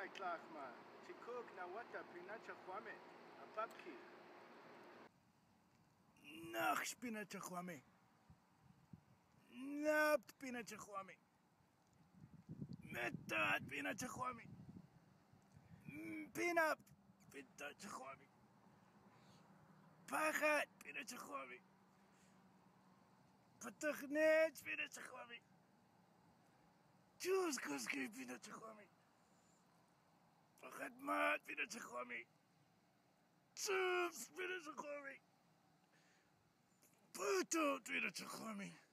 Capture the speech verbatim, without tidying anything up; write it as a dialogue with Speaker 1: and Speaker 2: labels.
Speaker 1: Chai Klachma, Chikuk Nawata Pinacha Kwame, Apapki.
Speaker 2: Nach Spinacha Kwame. Napt Pinacha Kwame. Metat Pinacha Kwame. Pinap Pinacha Kwame. Pagat Pinacha Kwame. Patachnet Pinacha Kwame. Chus Kuski Pinacha Kwame. Pagat Mat Pinacha Kwame. Chups Pinacha Kwame. Puto Pinacha Kwame.